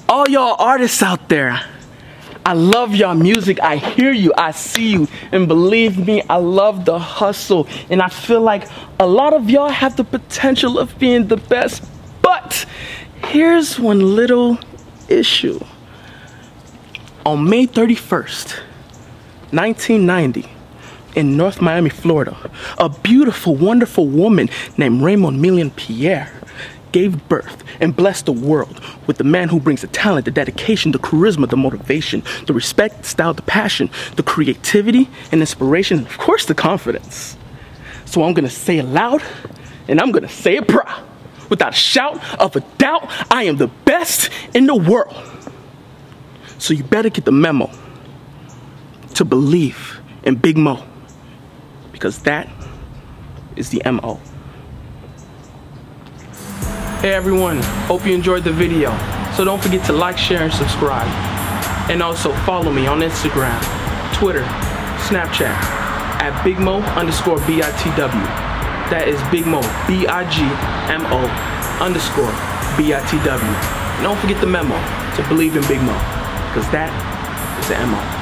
All y'all artists out there, I love y'all music. I hear you, I see you, and believe me, I love the hustle. And I feel like a lot of y'all have the potential of being the best. But here's one little issue. On May 31st, 1990, in North Miami, Florida, a beautiful, wonderful woman named Raymond Millian Pierre gave birth and blessed the world with the man who brings the talent, the dedication, the charisma, the motivation, the respect, the style, the passion, the creativity and inspiration, and of course the confidence. So I'm gonna say it loud and I'm gonna say it proud. Without a shout of a doubt, I am the best in the world. So you better get the memo to believe in Big Mo, because that is the MO. Hey everyone, hope you enjoyed the video. So don't forget to like, share, and subscribe. And also follow me on Instagram, Twitter, Snapchat at BigMo_BITW. That is Bigmo, BIGMO_BITW. And don't forget the memo to believe in Big Mo, because that is the MO.